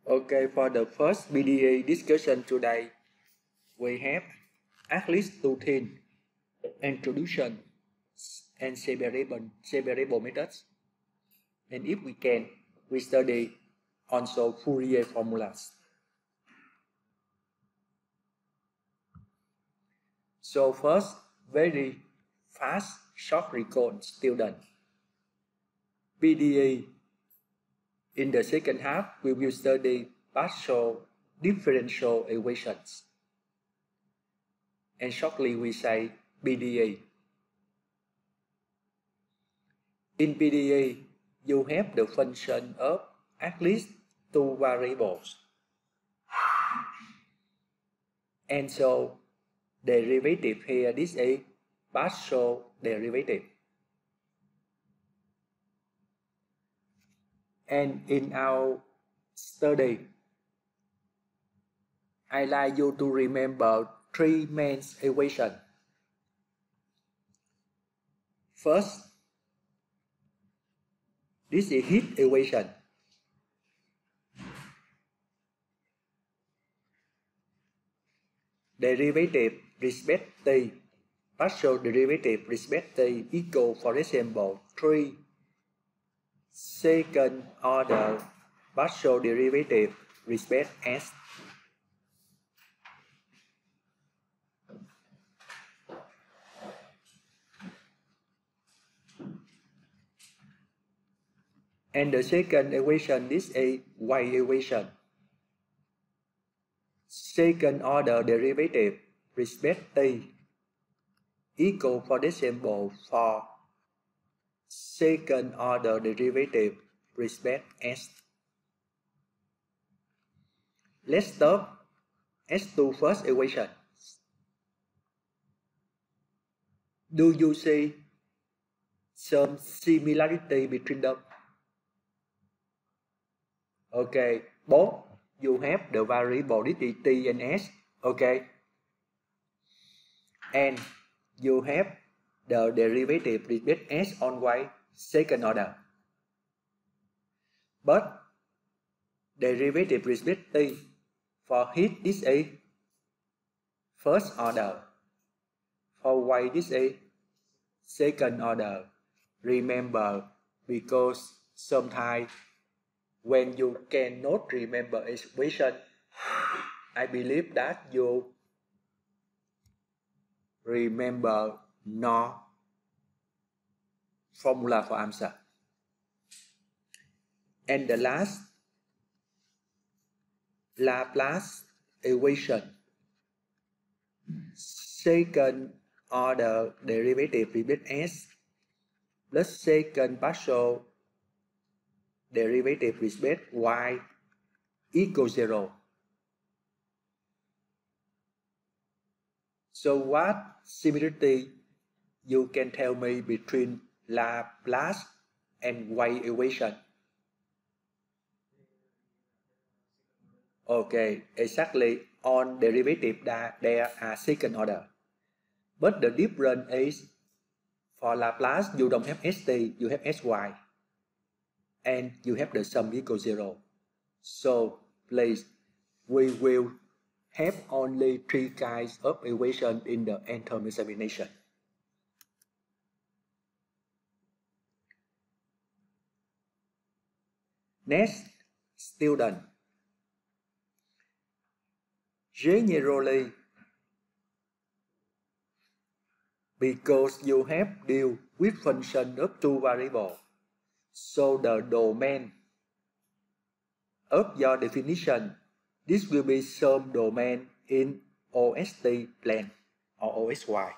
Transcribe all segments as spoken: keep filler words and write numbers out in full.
Okay, for the first B D A discussion today, we have at least two things: introduction and separable, separable methods. And if we can, we study also Fourier formulas. So first, very fast, short recall, student. B D A. In the second half, we will study partial differential equations. And shortly we say B D A. In B D A, you have the function of at least two variables. And so, derivative here, this is a partial derivative. And in our study, I like you to remember three main equations. First, this is heat equation. Derivative respect t, partial derivative respect t equal, for example, three second order partial derivative respect s. And the second equation, this is Y equation. Second order derivative respect t equal, for example, for second order derivative respect s. Let's stop S two first equation. Do you see some similarity between them? Okay, both you have the variable this is t and s, okay, and you have the derivative respect s on y second order, but derivative respect t for heat this is first order, for y this is second order. Remember, because sometimes when you cannot remember equation, I believe that you remember no formula for answer. And the last, Laplace equation. Second order derivative with s plus second partial derivative respect y equals zero. So what similarity you can tell me between Laplace and Y equation? Okay, exactly. On derivative that there are second order. But the difference is for Laplace you don't have st, you have sy. And you have the sum equals zero. So please, we will have only three kinds of equation in the end-term examination. Next, student. Generally, because you have deal with function of two variables, so the domain of your definition, this will be some domain in O S T plane or O S Y.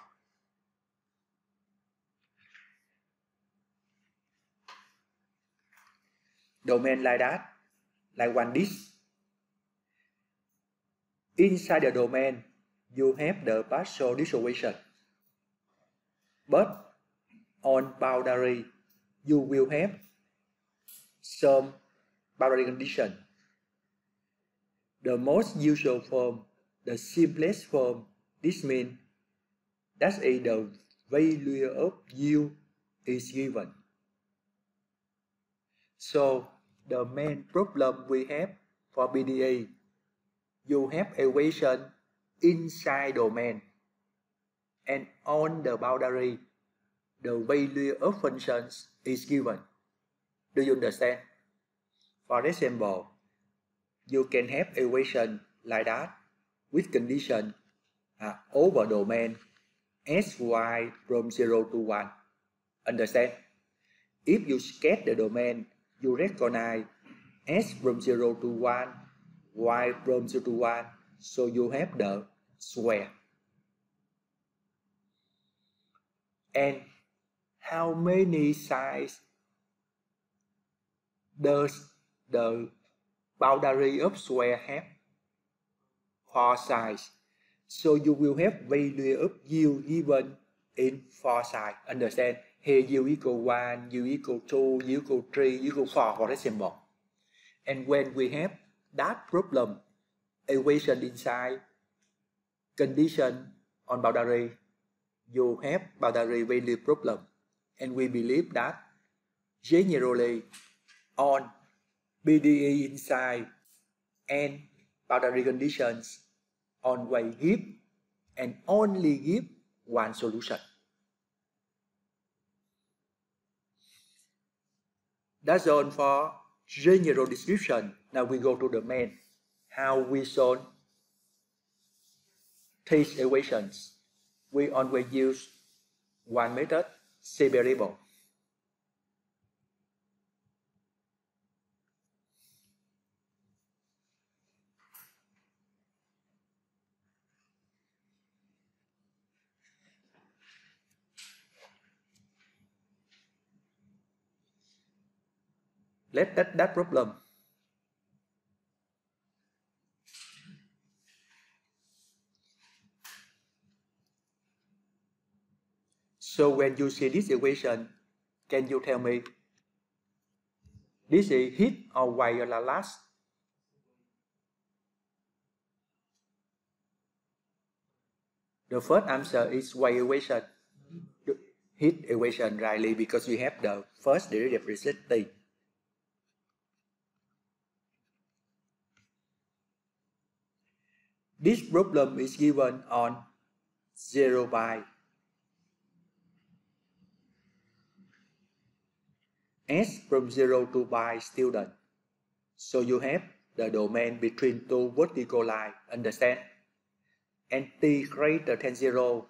Domain like that, like one disk. Inside the domain, you have the partial dissolution. But on boundary, you will have some boundary condition. The most usual form, the simplest form, this means that is the value of u is given. So the main problem we have for B D E, you have equation inside domain, and on the boundary, the value of functions is given. Do you understand? For example, you can have equation like that with condition uh, over domain sy from zero to one. Understand? If you sketch the domain, you recognize s from zero to one, y from zero to one, so you have the square. And how many sides does the boundary of square have? Four sides. So you will have value of u given in four sides. Understand? Here u equal one, u equal two, u equal three, u equal four, for example. And when we have that problem, equation inside, condition on boundary, you have boundary value problem. And we believe that generally on B D E inside and boundary conditions always give and only give one solution. That's all for general description. Now we go to the main. How we solve these equations. We always use one method, C variable. Let's take that problem. So when you see this equation, can you tell me this is hit or y or last? The first answer is y equation. Hit equation rightly because you have the first derivative resisting. This problem is given on zero pi. S from zero to pi student. So you have the domain between two vertical lines. Understand? And t greater than zero.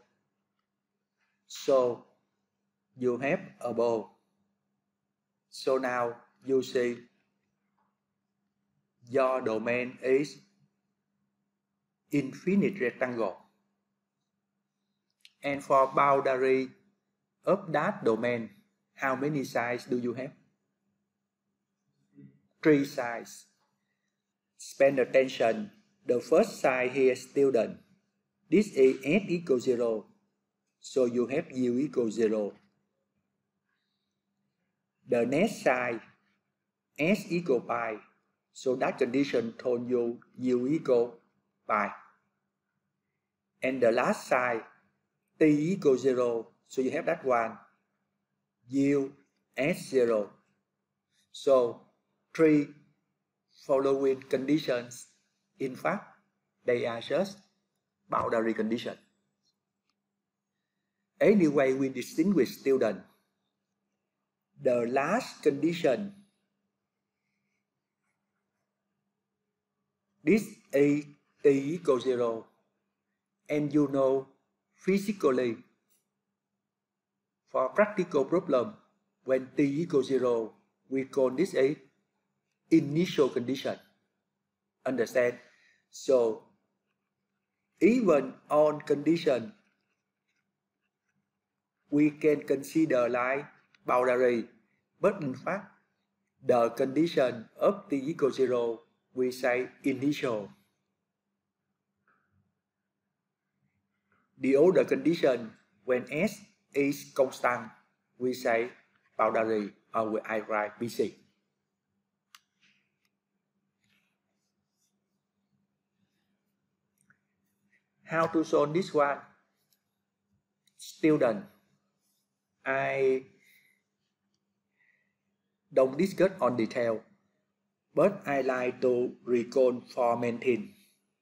So you have above. So now you see your domain is infinite rectangle. And for boundary of that domain, how many sides do you have? Three sides. Spend attention. The first side here, student. This is s equals zero. So you have u equals zero. The next side, s equals pi. So that condition told you u equals pi. And the last side, t equals zero. So you have that one, u s zero. So three following conditions, in fact, they are just boundary conditions. Anyway, we distinguish student. The last condition, this is t equals zero. And you know, physically, for practical problem, when t equals zero, we call this a initial condition. Understand? So, even on condition, we can consider like boundary, but in fact, the condition of t equals zero, we say initial. The other condition, when s is constant, we say boundary, or we write B C. How to solve this one? Student, I don't discuss on detail. but I like to recall for maintain.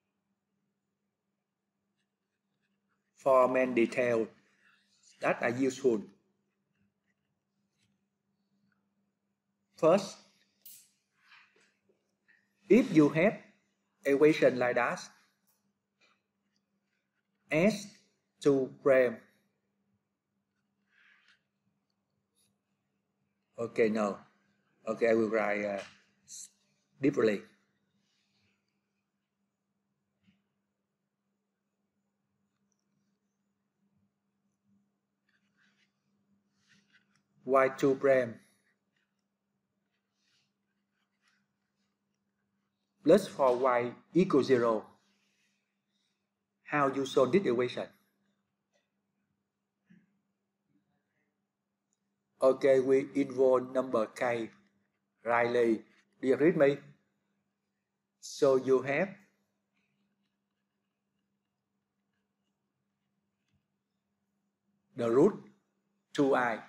For main details that are useful. First, if you have equation like that, S two prime. Okay, no. Okay, I will write uh, differently. Y two prime plus four y equals zero. How you solve this equation? Okay, we involve number k. Riley, do you agree with me? So you have the root two i.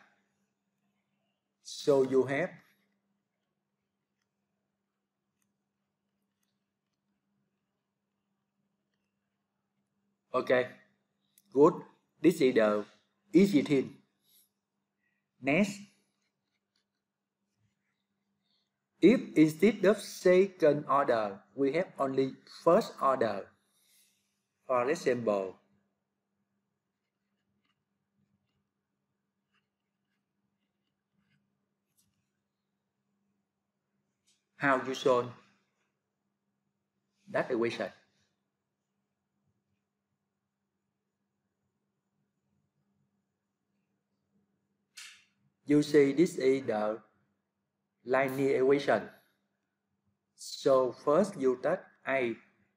So you have okay, good. This is the easy thing. Next, if instead of second order, we have only first order. For example, how you solve that equation? You see this is the linear equation. So first you take A.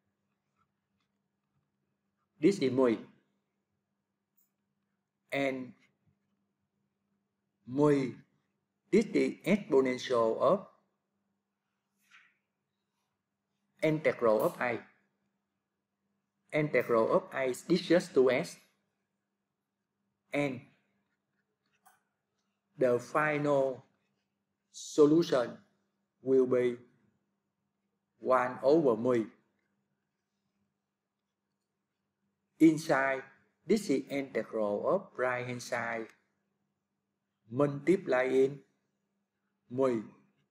This is mười. And mười, this is exponential of integral of A. Integral of A is just two s. And the final solution will be one over mười. Inside, this is integral of right hand side multiplying mười.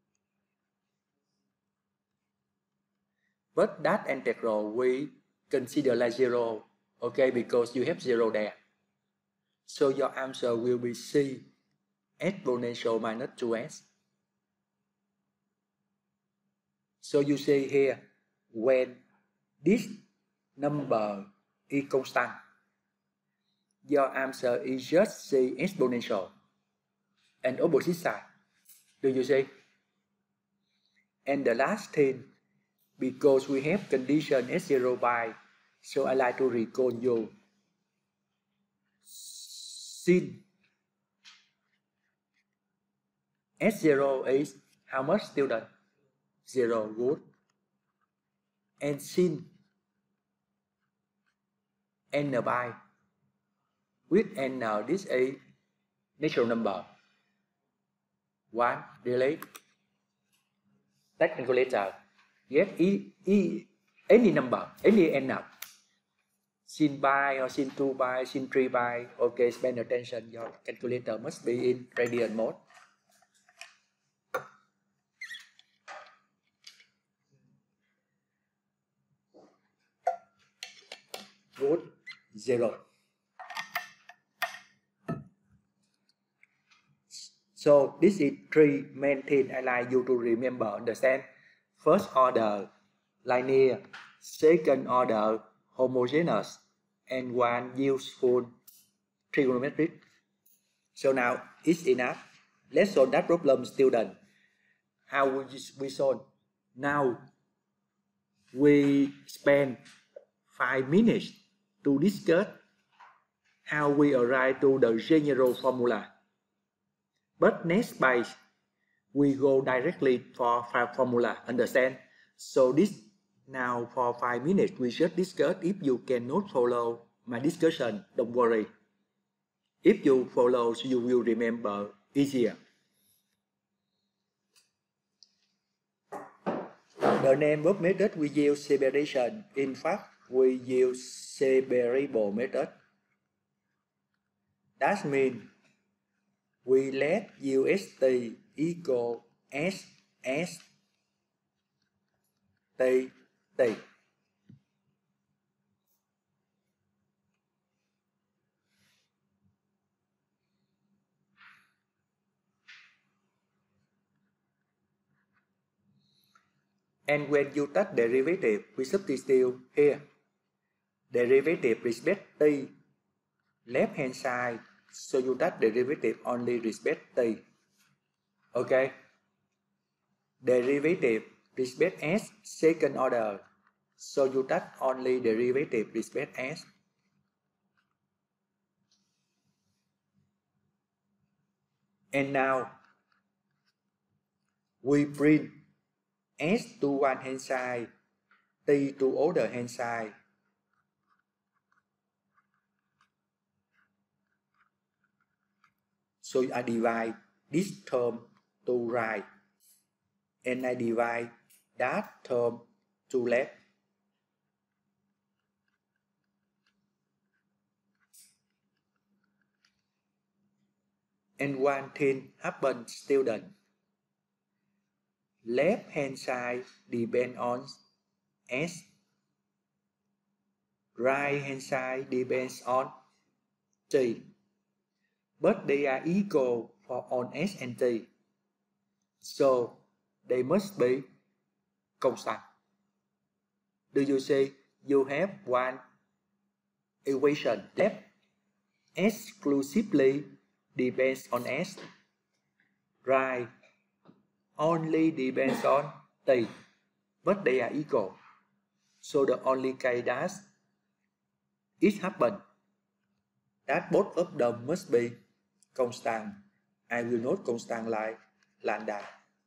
But that integral we consider like zero, okay, because you have zero there. So your answer will be C, exponential minus two s. So you see here, when this number is constant, your answer is just C exponential and opposite side. Do you see? And the last thing, because we have condition s zero by, so I like to recall you. Sin S zero is how much, student? Zero, good. And sin n by, with n, this is natural number. One, really? Take calculator. Get e, e, any number, any n nào. Sin by or sin two by, sin three by. Okay, spend attention. Your calculator must be in radian mode. Good. Zero. So this is three main things I like you to remember, understand. First order linear, second order homogeneous, and one useful trigonometric. So now it's enough. Let's solve that problem, student. How will we solve? Now we spend five minutes to discuss how we arrive to the general formula. But next page, we go directly for formula, understand? So this now for five minutes, we just discuss. If you cannot follow my discussion, don't worry. If you follow, you will remember easier. The name of method we use separation. In fact, we use separable method. That means we let U S T equal S S T T. And when you take derivative, we substitute here. Derivative respect t, left hand side, so you take derivative only respect t. Okay? Derivative respect s, second order, so you take only derivative respect s. And now, we bring s to one hand side, t to other hand side. So I divide this term to right, and I divide that term to left. And one thing happens, student. Left hand side depends on S. Right hand side depends on T. But they are equal for on S and T. So they must be constant. Do you see? You have one equation. Left exclusively depends on S. Right only depends on T, but they are equal. So the only case that it happens that both of them must be constant. I will note constant like lambda.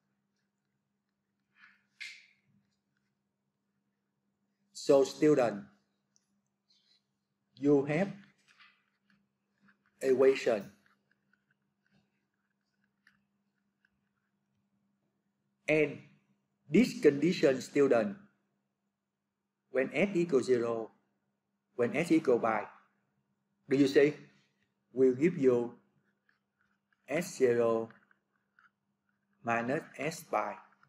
So student, you have equation and this condition, student, when s equals zero, when s equals pi, do you see? Will give you s zero minus s pi.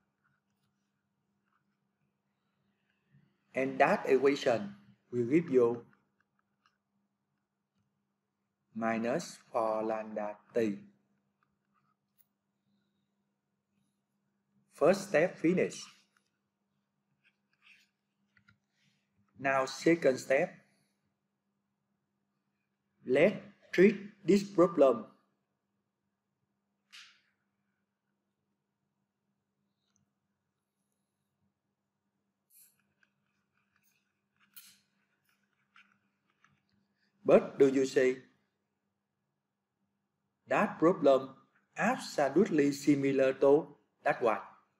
And that equation will give you minus four lambda t. First step finished. Now second step. Let's treat this problem. But do you see? That problem absolutely similar to that one.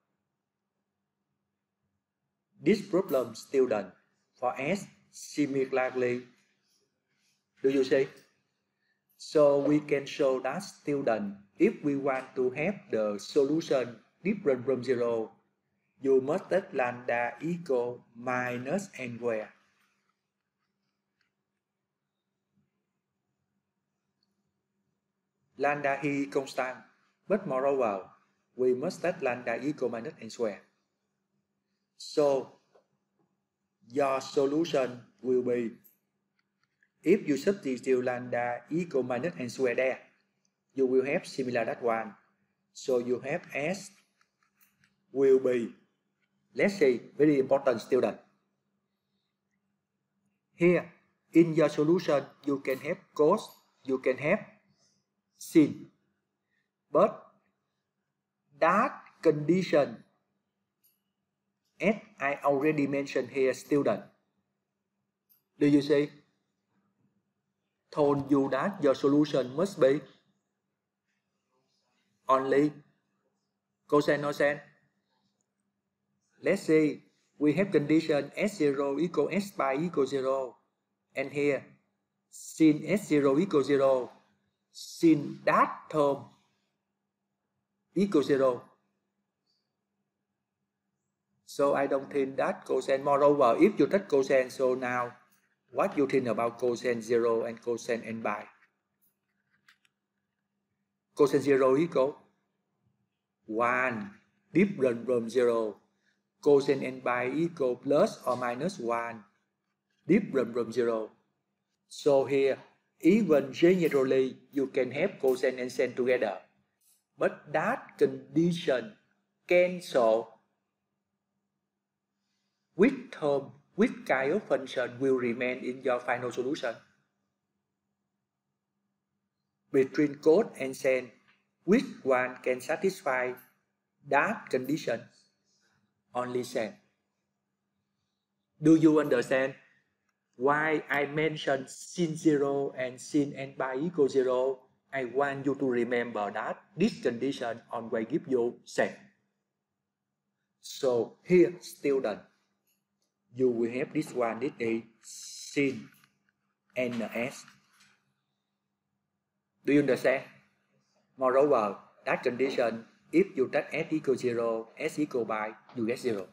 This problem, student, for S similarly. Do you see? So we can show that, student, if we want to have the solution different from zero, you must take lambda equal minus n square. Lambda here constant, but moreover, we must take lambda equal minus n square. So your solution will be, if you substitute lambda equal minus n square there, you will have similar that one. So you have S will be, let's see, very important, student. Here, in your solution, you can have cos, you can have sin. But that condition, as I already mentioned here, student, do you see? Told you that your solution must be only cosine cosine. Let's see, we have condition s zero equal s pi equal zero, and here sin s zero equal zero, sin that term equal zero. So I don't think that cosine. Moreover, if you take cosine, so now what you think about cosine zero and cosine n pi? Cosine zero equal one different from zero. Cosine n pi equal plus or minus one different from zero. So here, even generally, you can have cosine and sine together. But that condition cancel which term, which kind of function will remain in your final solution? Between cos and sine, which one can satisfy that condition? Only sine. Do you understand why I mentioned sin zero and sin n pi equals zero? I want you to remember that this condition always give you sine. So here, student, you will have this one, this is sin ns. Do you understand? Moreover, that condition, if you take s equals zero, s equal pi, you get zero.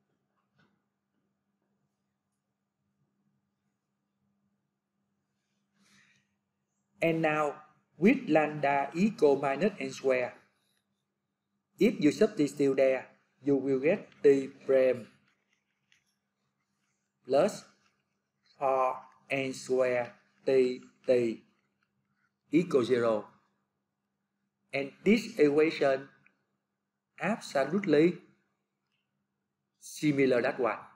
And now, with lambda equal minus n square, if you substitute there, you will get t prime plus four n square t t equals zero. And this equation absolutely similar that one.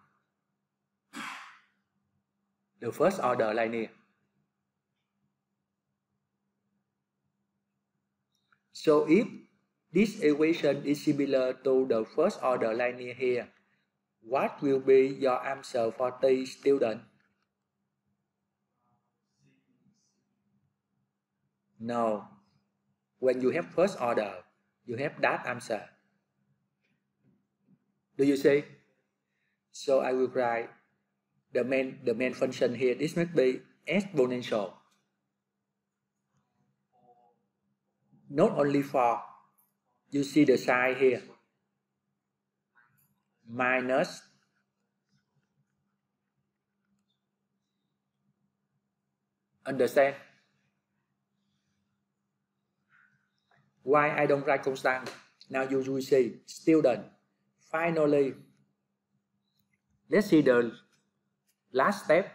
The first order linear. So if this equation is similar to the first order linear here, what will be your answer for t, student? No. When you have first order, you have that answer. Do you see? So I will write the main the main function here. This must be exponential. Not only for, you see the sign here, minus understand? Why I don't write constant? Now you will see, student, finally, let's see the last step.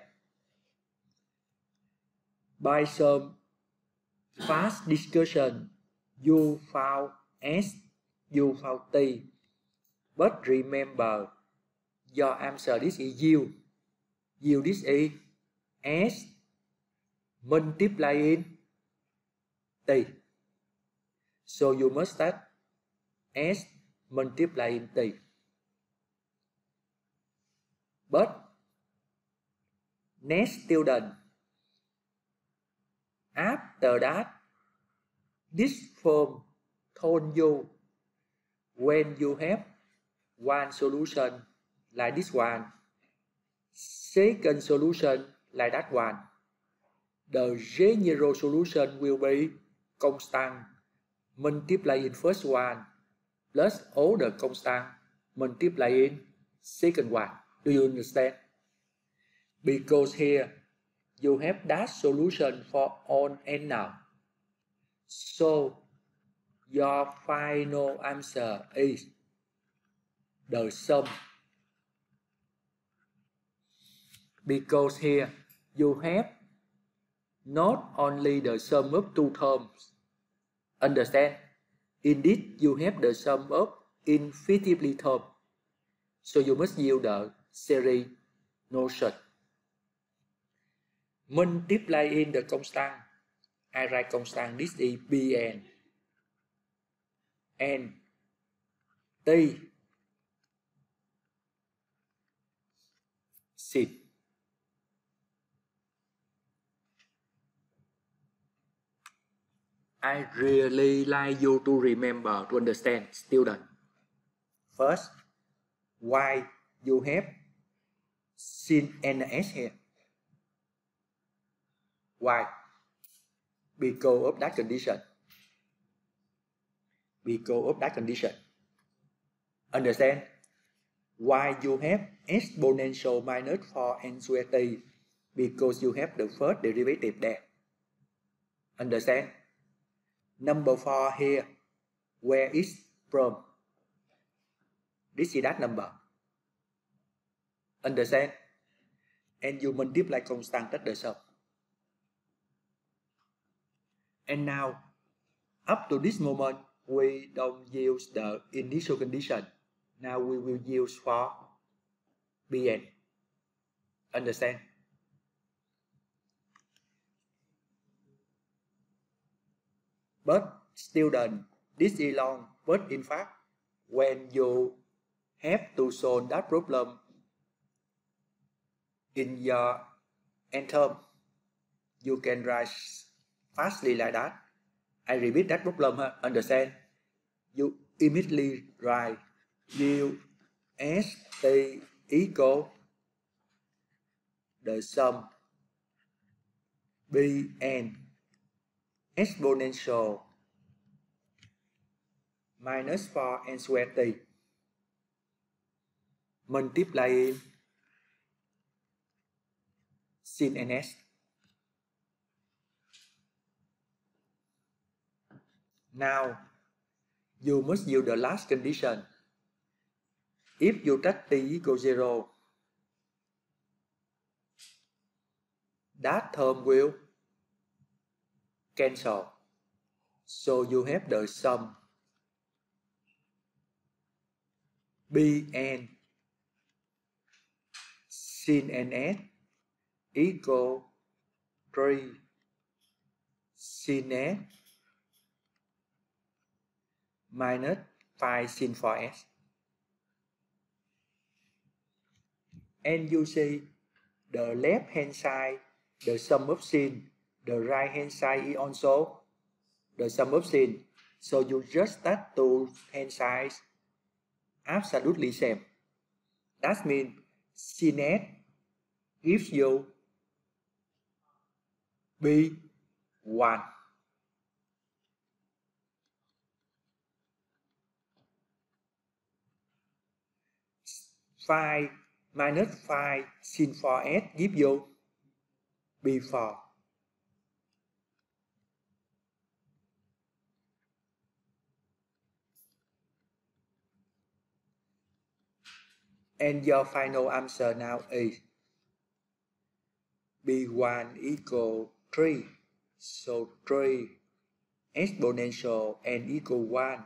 By some fast discussion, you found S, you found T. But remember, your answer this is U. U this is S multiplying T. So you must take S multiplying T. But next student, after that, this form told you when you have one solution like this one, second solution like that one, the general solution will be constant multiplying first one plus all the constant multiplying second one. Do you understand? Because here you have that solution for all n now. So your final answer is the sum. Because here you have not only the sum of two terms. Understand? Indeed, you have the sum of infinitely terms. So you must use the series notion. Multiplying the constant. I write constant, this is Bn. And T sin. I really like you to remember, to understand, student. First, why you have sin ns here? Why? Because of that condition. Because of that condition. Understand? Why you have exponential minus four n square t? Because you have the first derivative there. Understand? Number four here, where is from? This is that number. Understand? And you multiply constant at the sum. And now, up to this moment, we don't use the initial condition. Now we will use for Bn. Understand? But student, this is long. But in fact, when you have to solve that problem in your n term, you can write fastly like that. I repeat that problem, huh? Understand? You immediately write u s t equal the sum Bn exponential minus four n square t multiplying sin ns. Now, you must use the last condition. If you take t equals zero, that term will cancel. So you have the sum Bn sin ns equal three sin s minus five sin four s. And you see the left hand side, the sum of sin, the right hand side is also the sum of sin. So you just take two hand sides absolutely same. That means sin s gives you B one. five minus five sin four s gives you B four. And your final answer now is B one equal three. So three exponential n equal one.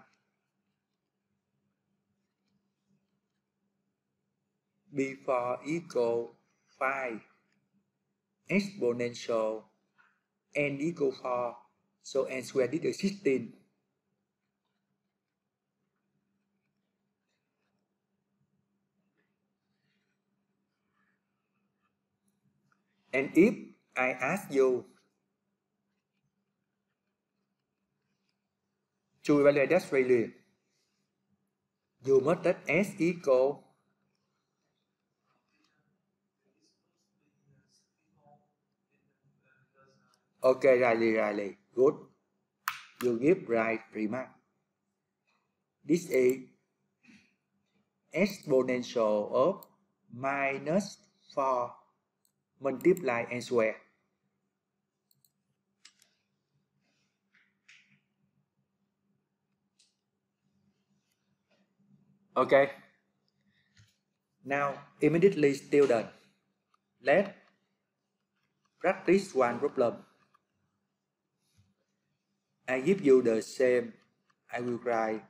B four equal five exponential n equal four. So n squared is sixteen. And if I ask you to evaluate that failure, you must take S equal okay, Riley, Riley, good. You give right remark. This is exponential of minus four multiply n square. Okay. Now, immediately student, let's practice one problem. I give you the same. I will write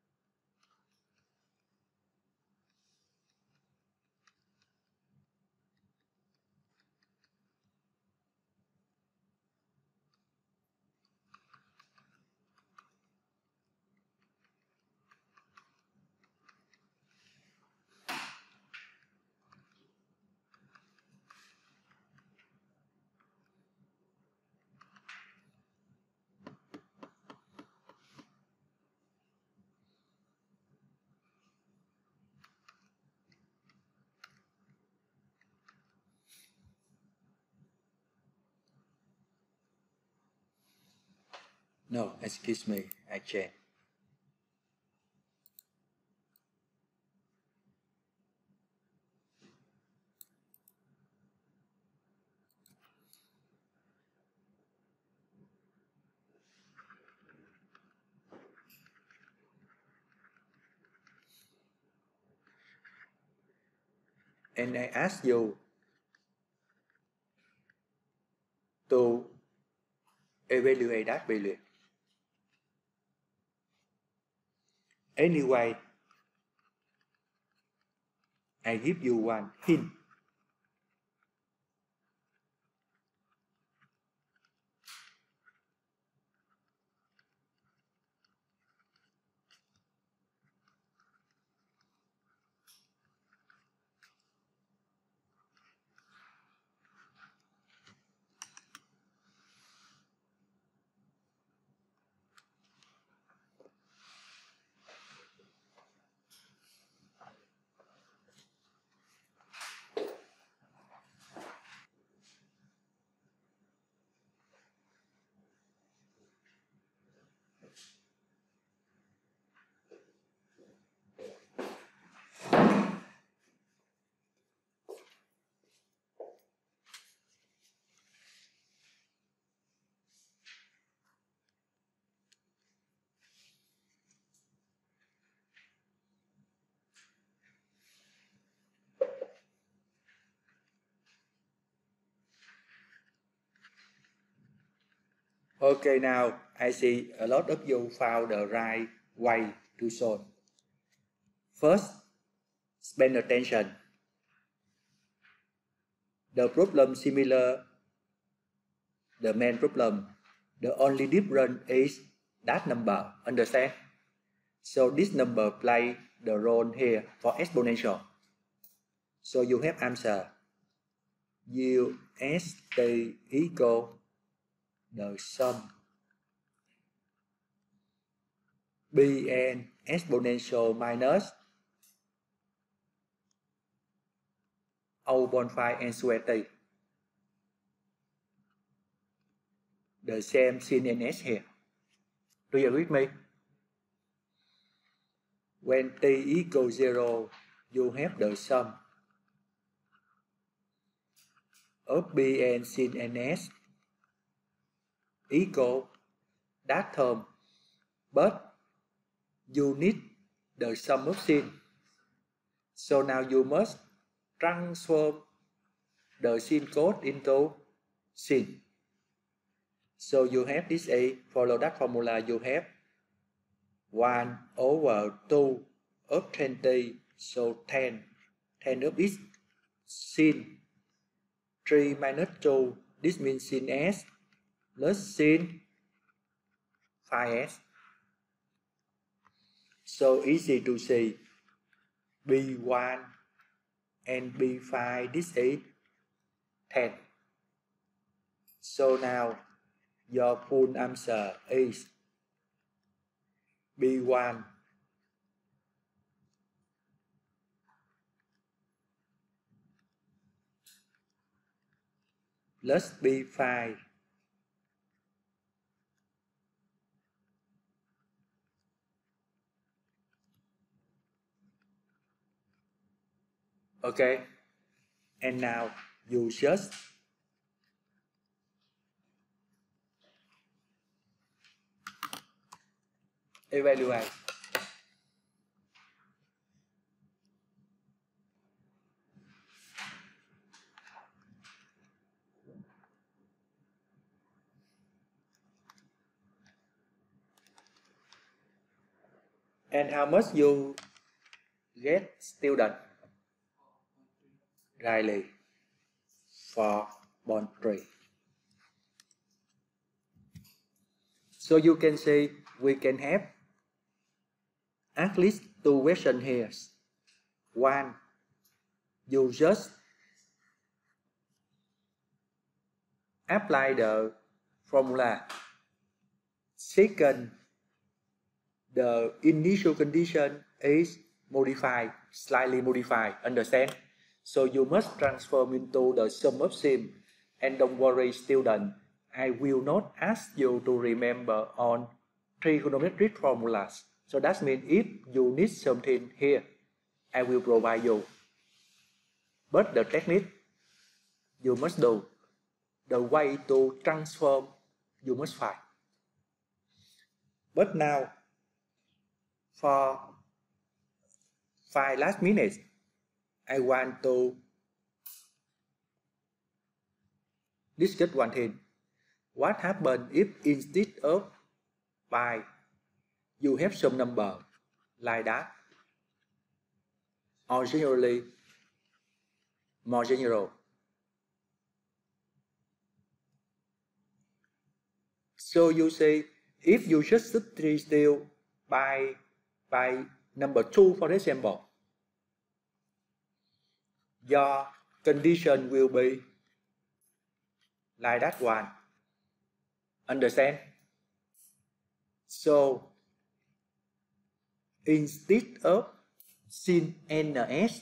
no, excuse me, I change. and I ask you to evaluate that value. Anyway, I give you one hint. Okay, now I see a lot of you found the right way to solve. First, spend attention. The problem similar, the main problem. The only difference is that number, understand? So this number play the role here for exponential. So you have answer U S T equal the sum Bn exponential minus zero point five n squared t. The same sin ns here. Do you agree with me? When t equals zero, you have the sum of Bn sin ns equal that term, but you need the sum of sin. So now you must transform the sin code into sin. So you have this A, follow that formula, you have one over two of twenty, so ten, ten of this sin, three minus two, this means sin S, plus sin phi S. So easy to see, B one and B five, this is ten. So now your full answer is B one plus B five okay, and now you just evaluate. And how much you get student? Riley four point three. So you can see we can have at least two questions here. One, you just apply the formula. Second, the initial condition is modified, slightly modified, understand? So you must transform into the sum of sin. And don't worry, student, I will not ask you to remember on trigonometric formulas. So that means if you need something here, I will provide you. But the technique you must do, the way to transform, you must find. But now, for five last minutes, I want to discuss one thing. What happens if instead of pi, you have some number like that? Or generally, more general. So you say, if you just substitute by, by number two, for example, your condition will be like that one. Understand? So, instead of sin ns,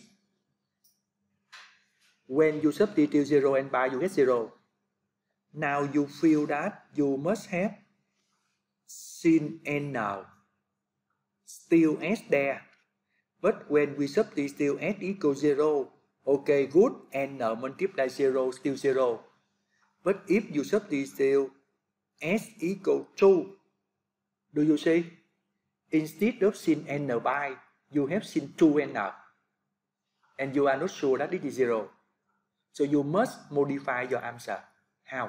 when you substitute zero and pi, you get zero. Now you feel that you must have sin n still s there. But when we substitute s equals zero, okay, good, n multiply zero, still zero. But if you substitute s equals two, do you see? Instead of sin n pi, you have sin two n. And you are not sure that it is zero. So you must modify your answer. How?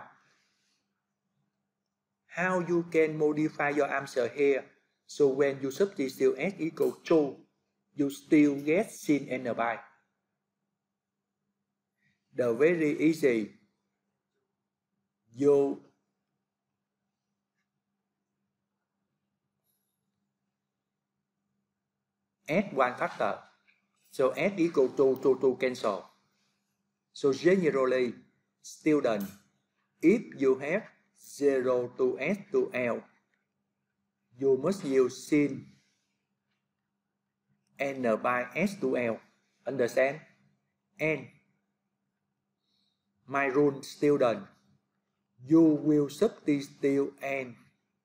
How you can modify your answer here? So when you substitute s equals two, you still get sin n pi. The very easy. You add one factor. So s equal to two, two cancel. So generally, student, if you have zero to s to l, you must use sin n by s to l. Understand? And my rule, student, you will substitute n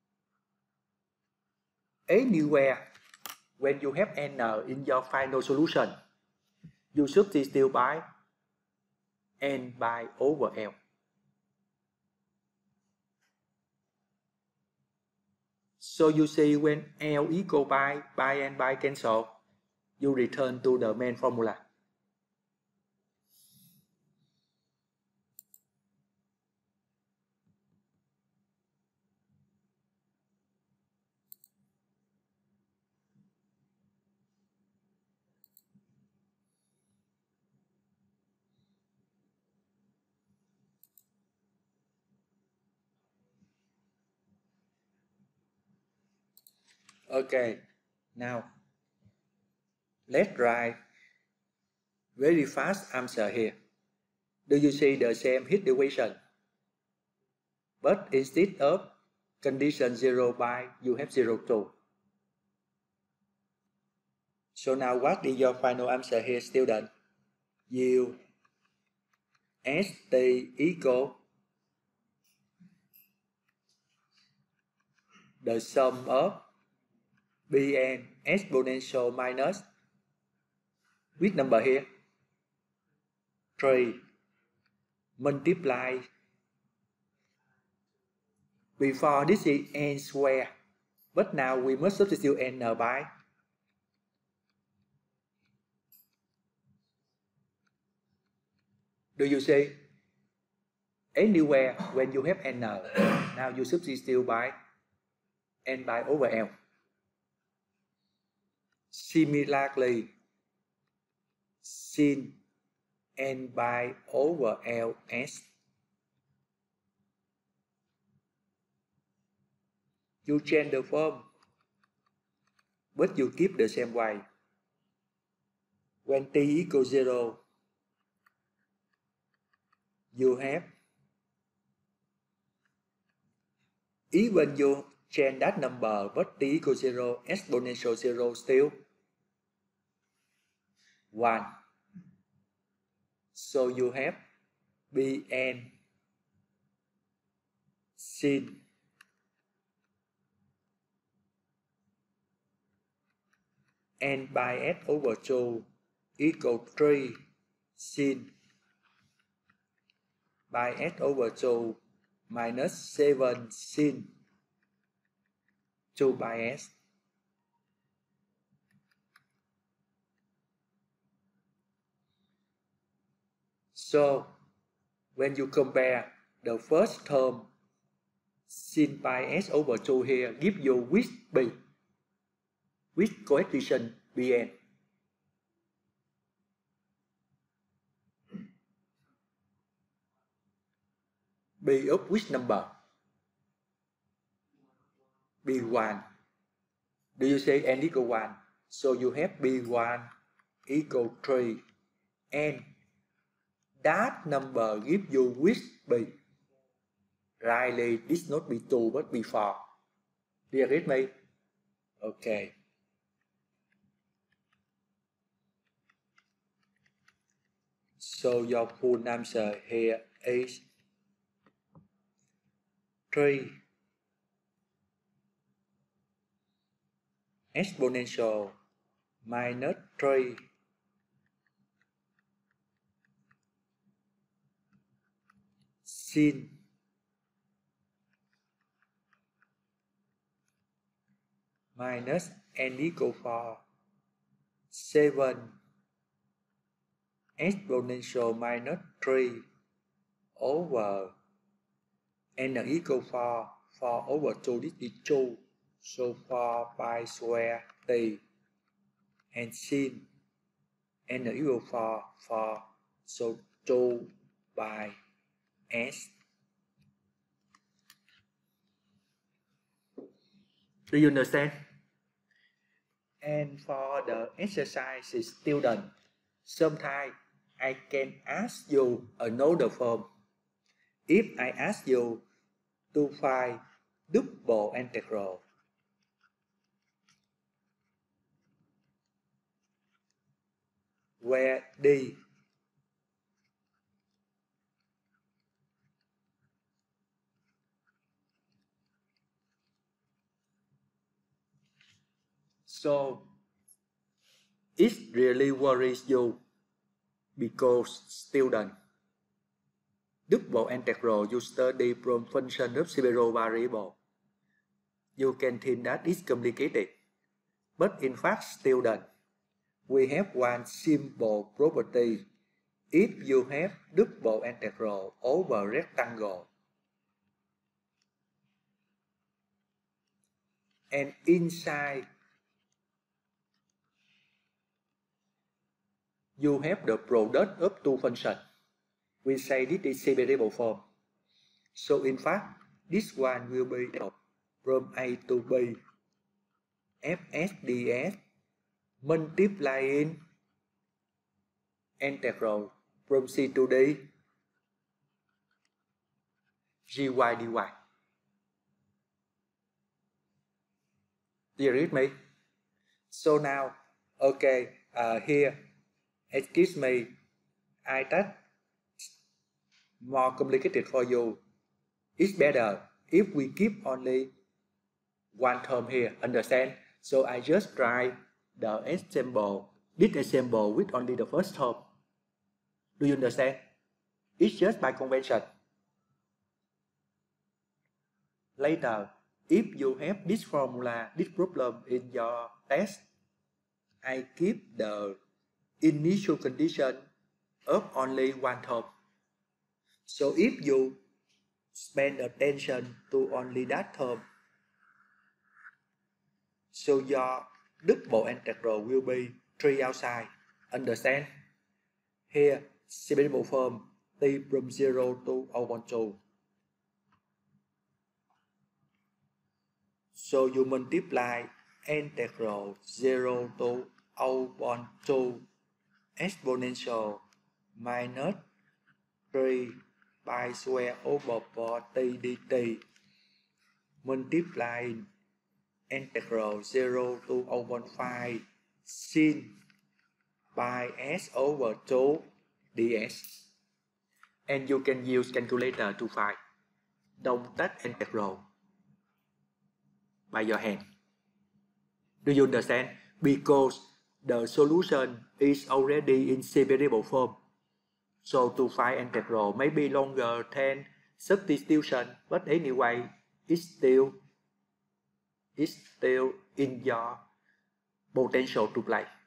anywhere when you have n in your final solution. You substitute by n by over l. So you see when l equal pi, pi and pi cancel, you return to the main formula. Okay, now let's write very fast answer here. Do you see the same heat equation? But instead of condition zero pi, you have zero two. So now what is your final answer here, student? You st equal the sum of bn exponential minus which number here? three multiply. Before this is n square, but now we must substitute n by. Do you see? Anywhere when you have n, now you substitute by n by over l. Similarly, sin n by over ls. You change the form, but you keep the same way. When t equals zero, you have, even you change that number, but t equals zero, exponential zero still one. So you have bn sin n by s over two equal three sin by s over two minus seven sin two by s. So when you compare the first term sin pi s over two here give you with b, with coefficient bn. B of which number? b one. Do you say n equal one? So you have b one equal three, and that number give you with b. Rightly, this not be two but be four. Do you agree with me? Okay. So your full answer here is three exponential minus three sin minus n equal four, seven exponential minus three over n equal four, four over two, this is two, so four pi square t, and sin n equal four, four, so two by s. Do you understand? And for the exercise student, sometimes I can ask you another form. If I ask you to find double integral, where d so it really worries you because student, double integral you study from function of zero variable. You can think that it's complicated, but in fact, student, we have one simple property. If you have double integral over rectangle, and inside you have the product of two functions, we say this is separable form. So in fact, this one will be from A to B, fs ds multiplying integral from c to d, gy dy. Do you read me? So now, okay, uh, here, excuse me, I touch more complicated for you. It's better if we keep only one term here, understand? So I just try the example, this example with only the first term. Do you understand? It's just by convention. Later, if you have this formula, this problem in your test, I keep the initial condition of only one term. So if you spend attention to only that term, so your double integral will be three outside. Understand? Here, separable form t from zero to over two. So you multiply integral zero to over two exponential minus three pi square over four t dt, multiplying integral zero to over five sin pi s over two ds. And you can use calculator to find. Don't touch integral by your hand. Do you understand? Because the solution is already in separable form. So to find integral may be longer than substitution, but anyway, it's still, it's still in your potential to play.